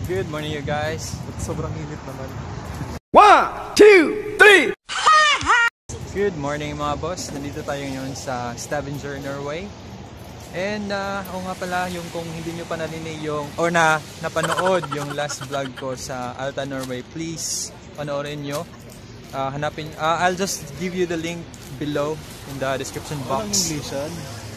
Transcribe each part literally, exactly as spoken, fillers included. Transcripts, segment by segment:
Good morning you guys. Sobrang init naman. one, two, three! Good morning mga boss. Nandito tayo ngayon sa Stavenger Norway. And uh, o nga pala, yung kung hindi nyo pa narinig yung or na napanood yung last vlog ko sa Alta Norway, please panoorin nyo. Uh, hanapin, uh, I'll just give you the link below in the description box. Anong Englishan?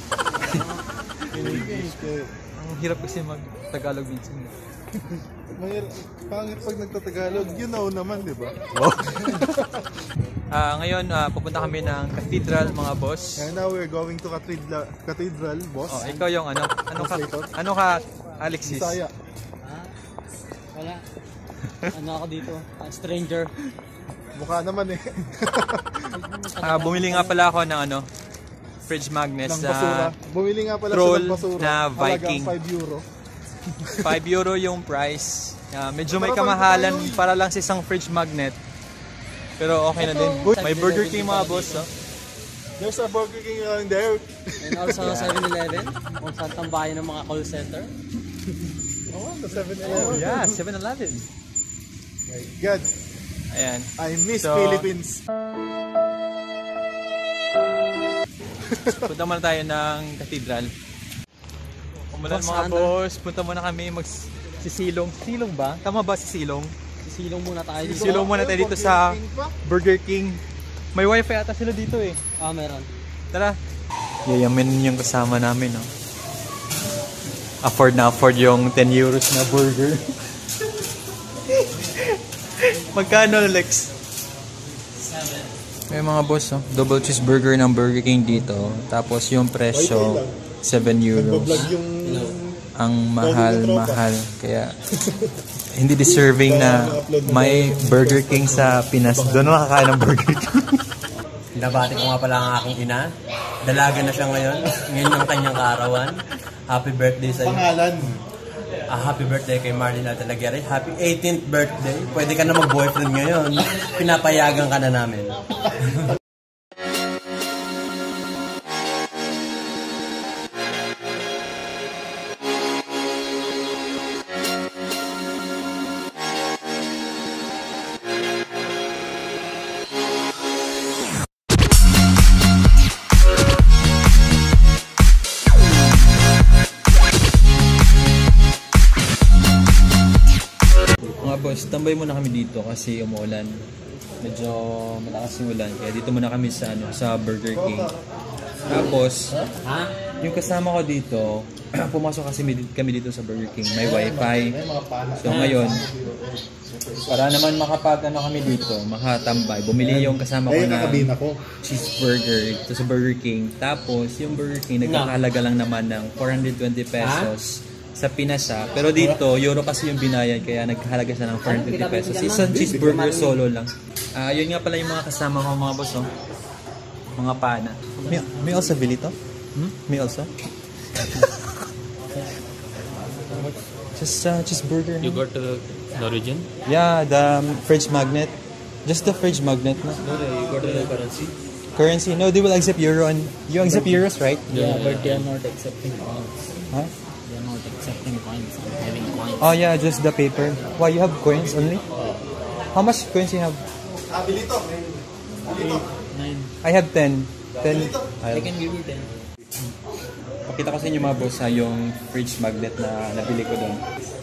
English ko. Ang hirap kasi mag-Tagalog minsan. Mahirap, pangit pag nagtatagalog, you know naman, di ba? Wow. uh, ngayon, uh, pupunta kami ng cathedral, mga boss. And now we're going to cathedral, cathedral boss. Oh, ikaw yung ano? Ano ka, ano ka Alexis? Bisaya. Ah, wala. Ano ako dito? Uh, stranger. Mukha naman eh. uh, bumili nga pala ako ng ano? Fridge magnets na bumili nga pala troll sa basura na Viking. five euro. five euro yung price. Uh, medyo may kamahalan para lang sa isang fridge magnet. Pero okay na din. May Burger King mga boss. Oh. There's a Burger King around there. And also seven eleven. Kung saan tambayan ng mga call center. Oh, the seven eleven. Oh, yeah, seven eleven. My God. Ayan. I miss so, Philippines. Punta muna tayo ng cathedral. Umulan mga boss, punta muna kami magsisilong. Silong ba? Tama ba si Silong? Sisilong muna tayo dito. Sisilong muna tayo dito sa Burger King. May wifi ata sila dito eh. Ah, meron. Tara. Yayamin yung kasama namin, no? Afford na afford yung ten euros na burger. Magkano, Lex? seven. May mga boss, oh. Double cheeseburger ng Burger King dito. Tapos yung presyo, seven euros. Ang mahal-mahal. Kaya hindi deserving na may Burger King sa Pinas. Doon makakain ng Burger King. Nabati ko nga pala ang aking ina. Dalaga na siya ngayon. Ngayon ang kanyang kaarawan. Happy birthday sa iyo. Pangalan. Ah, happy birthday kay Marlene Altalagere. Happy eighteenth birthday. Pwede ka na mag-boyfriend ngayon. Pinapayagan ka na namin. Boss, tambay muna kami dito kasi umuulan. Medyo malakas yung ulan. Kaya dito muna kami sa ano, sa Burger King. Tapos, ha? Yung kasama ko dito, pumasok kasi kami dito sa Burger King. May wifi. So ngayon, para naman makapag ano kami dito, makatambay. Bumili yung kasama ko na cheeseburger dito sa Burger King. Tapos, yung Burger King nagkakahalaga lang naman ng four hundred twenty pesos. Sa Pinas ha. Pero dito, euro kasi yung binayad kaya nagkahalaga siya ng four hundred fifty pesos. Isang cheeseburger solo lang. Ah, uh, yun nga pala yung mga kasama ko mga boss, oh. Mga pana. May, may also bilito? Hmm? May also? Just uh, cheeseburger. You got uh, the origin? Yeah, the um, fridge magnet. Just the fridge magnet. No? No, no, you got the currency? Currency? No, they will accept euro and you accept euros, right? Yeah, but they are not accepting coins. Huh? They are not accepting coins. I'm having coins. Oh yeah, just the paper. Why, you have coins only? How much coins you have? Ah, bilito. Bilito. Nine. I have ten. ten. I can give you ten. Pakita ko sa inyo mga boss ha, yung fridge magnet na nabili ko doon.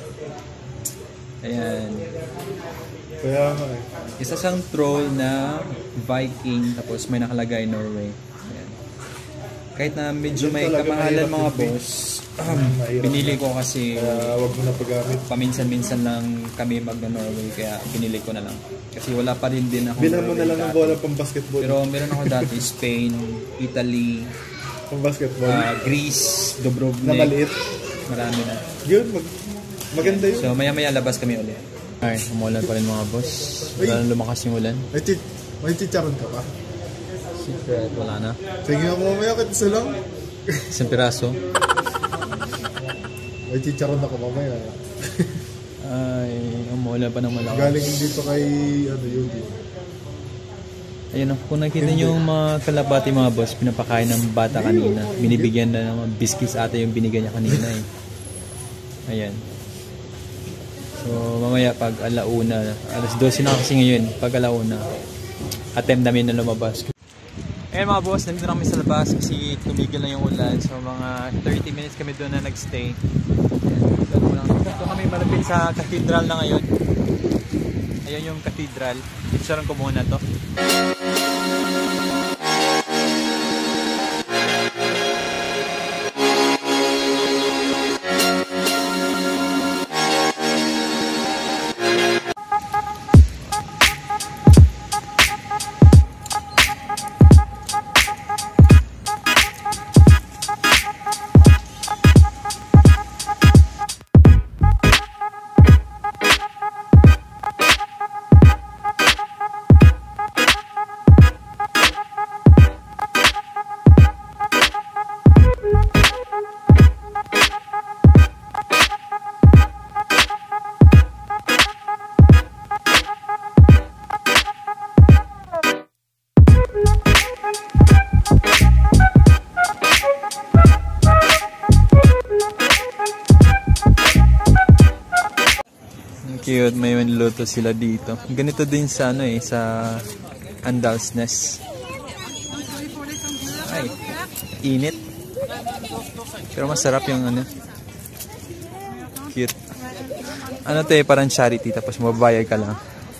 Ayan. Kaya nga eh. Isa siyang troll na Viking, tapos may nakalagay Norway. Ayan. Kahit na medyo may kamahalan mga boss, um, binili ko kasi uh, wag mo na paggamit. Paminsan-minsan lang kami mag-Norway, kaya binili ko na lang. Kasi wala pa rin din ako. Bilang mo na lang ng bola pang basketball. Pero meron ako dati, Spain, Italy, pang basketball. Uh, Greece, Dubrovnik. Na maliit. Marami na. Yun, mag maganda yun. So maya-maya labas kami ulit. Ay, umulan pa rin mga boss. Wala na lumakas yung ulan. May, ch may chicharon ka pa? Secret, wala na. Sige ako mamaya, kahit isa lang. Isang piraso. May chicharon ako mamaya. Ay, umulan pa ng malakas. Galing dito kay, ano yun. Ayun, kung nakita nyo yung mga kalapati mga boss, pinapakain ng bata kanina. Binibigyan na ng biscuits ata yung binigyan niya kanina eh. Ayan. So, So mamaya pag alauna, alas dose na kasi ngayon, pag alauna, attempt namin na lumabas. Ayan mga boss, nandito na kami sa labas kasi tumigil na yung ulan. So mga thirty minutes kami doon na nagstay. So kami malapit sa cathedral na ngayon. Ayan yung cathedral. Picturean ko muna to. Cute, may manluto sila dito. Ganito din sa ano eh, sa Andal's Nest. Ay, init. Pero masarap yung ano. Cute. Ano to eh, parang charity tapos mababayad ka lang.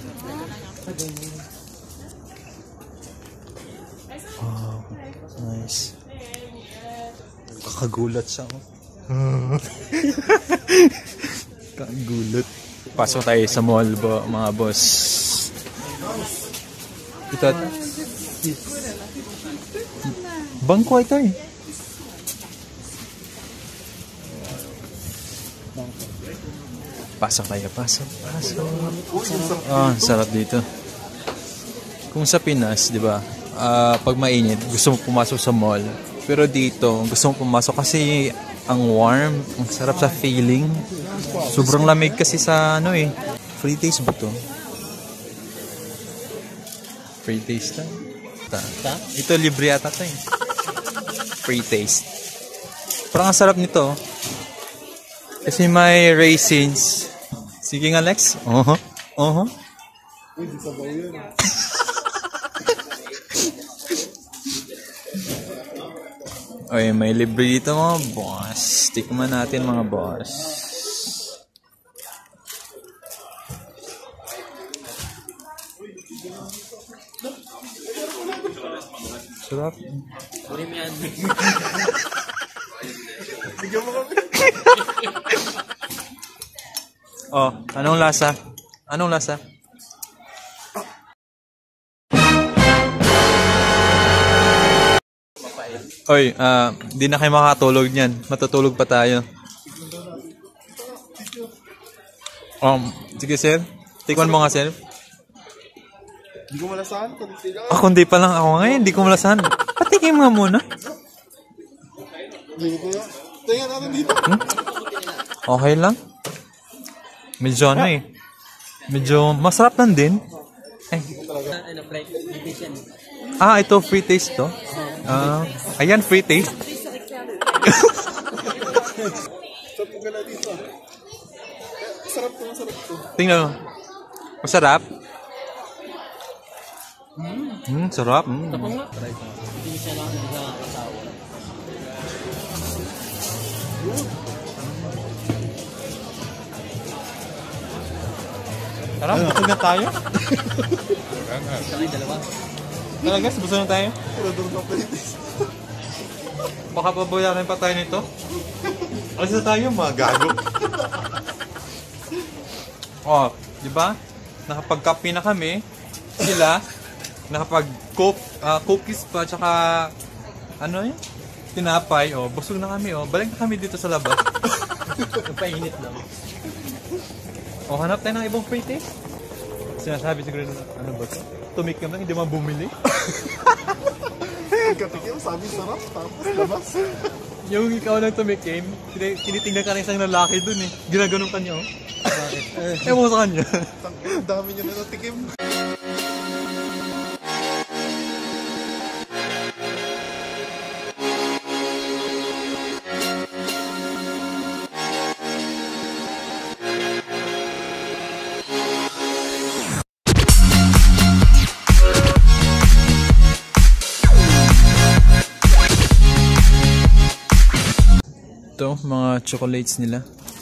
Wow, nice. Kakagulat siya. Kakagulat. Pasok tayo sa mall, bo, mga boss. Ito. Bangko ito eh. Pasok tayo, pasok, pasok. Ah, sarap dito. Kung sa Pinas, di ba? Uh, pag mainit, gusto mo pumasok sa mall. Pero dito, gusto mo pumasok kasi ang warm, ang sarap sa feeling. Sobrang lamig kasi sa ano eh. Free taste ba to? Free taste lang. Ta. Ito libre ata to eh. Free taste. Parang ang sarap nito. Kasi may raisins. Sige nga Lex. Uh-huh. Uh-huh. Oy, may libre dito mga boss. Tikman natin mga boss. Sarap. Kunin mo yan. Bigyan mo kami. Oh, anong lasa? Anong lasa? Oy, ah, uh, di na kayo makatulog niyan. Matutulog pa tayo. Um, sige sir. Tikman mo nga sir. Hindi ko malasahan. Ah, kundi pa lang ako ngayon. Hindi ko malasahan. Patikim nga muna. Hindi ko yan. Tingnan natin dito. Hmm? Okay lang. Medyo ano eh. Medyo masarap lang din. Eh. Ah, ito free taste to. Ah, ayan free taste. Sarap ko gala dito. Sarap to, masarap to. Tingnan mo. Masarap. Hmm, sarap. Hmm. Hindi siya lang sa asawa. Sarap, busog na tayo. Kami dalawa. Talaga, busog na tayo. Tirador na palitis. Baka pabayaran pa tayo nito. Alis na tayo, mga gago. Oh, di ba? Nakapag-copy na kami. Sila, nakapag-cook, uh, cookies pa, tsaka, ano yun? Tinapay, oh. Busog na kami, oh. Balik na kami dito sa labas. Painit lang. Oh, hanap tayo ng ibang free taste. Sinasabi siguro na, ano ba ito? Tumik naman, hindi man bumili. Katikim, sabi sarap, tapos labas. Yung ikaw lang tumikim, tinitingnan ka na isang lalaki dun eh. Ginaganon ka niya, oh. Bakit? Eh, mo sa kanya. Ang dami niya na natikim. mga chocolates nila.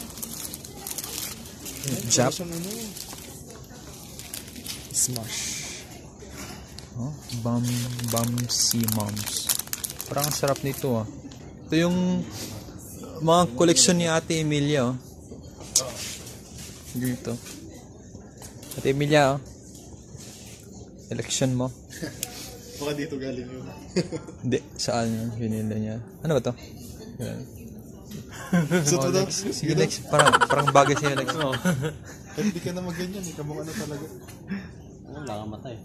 Jap. Smash. Oh, bam, bam, Seamans. Parang ang sarap nito ah. Ito yung mga koleksyon ni Ate Emilia oh. Dito. Ate Emilia oh. Election mo. Baka dito galing yun. Hindi, saan yun? Binila niya. Ano ba to? Yan. So, Oh, to daw. Lex. Sige Lex, parang, parang bagay siya Lex. Oo. Hindi ka na maganyan. Ikaw mong ano talaga. Wala kang matay.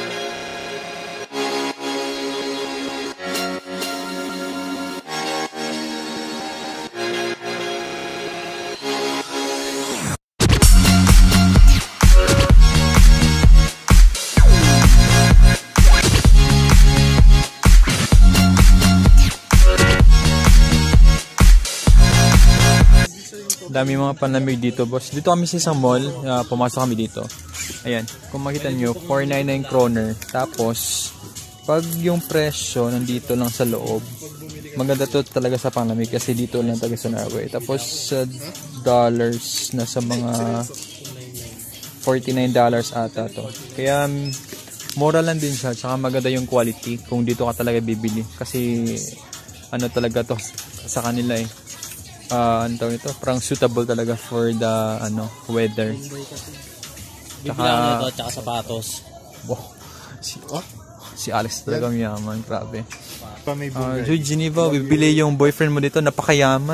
Dami mga panlamig dito, boss. Dito kami sa isang mall, uh, pumasok kami dito. Ayan, kung makita nyo, four ninety-nine kroner. Tapos, pag yung presyo nandito lang sa loob, maganda to talaga sa panlamig kasi dito lang talaga sa Norway. Tapos, sa uh, dollars na sa mga forty-nine dollars ata to. Kaya, mura lang din siya. Tsaka maganda yung quality kung dito ka talaga bibili. Kasi, ano talaga to sa kanila eh. Uh, ano tawag ito? Parang suitable talaga for the ano weather. Bibila ko na ito at saka sapatos. Wow. Si, oh, si Alex talaga mayaman. Grabe. Pa may Uh, bugay. so Geneva, bibili yung boyfriend mo dito. Napakayaman.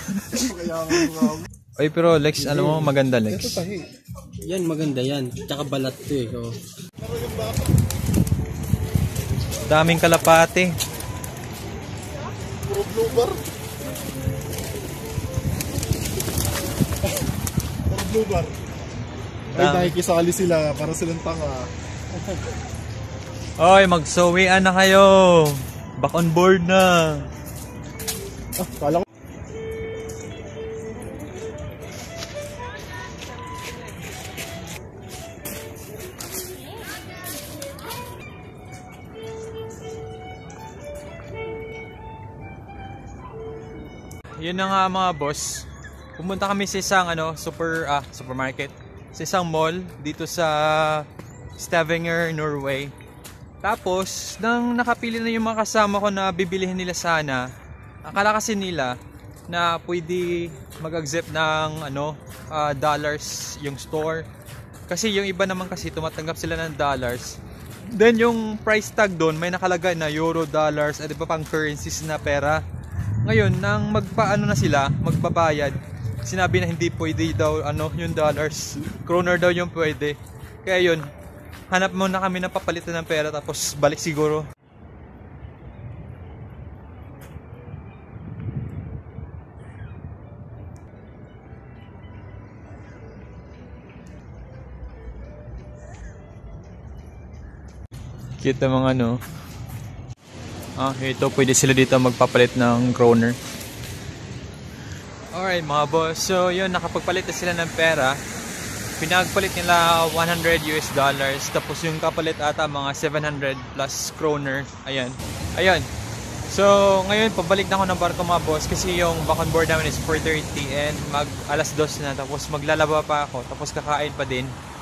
Oy, pero Lex, alam mo maganda Ito Lex. tahi. Yan, maganda yan. Tsaka balat to eh. Oh. Daming kalapate. Puro blue bar. Puro blue bar. Ay, nakikisali sila para silang tanga. Oy, magsawian na kayo. Back on board na. Ah, kala ko. Yun na nga mga boss. Pumunta kami sa isang ano, super ah, supermarket. Sa isang mall dito sa Stavenger, Norway. Tapos, nang nakapili na yung mga kasama ko na bibilihin nila sana, akala kasi nila na pwede mag-accept ng ano, uh, dollars yung store. Kasi yung iba naman kasi tumatanggap sila ng dollars. Then yung price tag doon may nakalagay na euro, dollars, at iba pang currencies na pera. Ngayon, nang magpaano na sila, magbabayad, sinabi na hindi pwede daw ano, yung dollars, kroner daw yung pwede. Kaya yun, hanap muna kami ng papalitan ng pera tapos balik siguro. Cute na mga ano. Ah, ito pwede sila dito magpapalit ng kroner. Alright mga boss, so yun, nakapagpalit na sila ng pera. Pinagpalit nila one hundred U S dollars, tapos yung kapalit ata mga seven hundred plus kroner. Ayan, ayan. So ngayon pabalik na ako ng barko mga boss kasi yung back on board namin is four thirty and mag alas dos na, tapos maglalaba pa ako, tapos kakain pa din.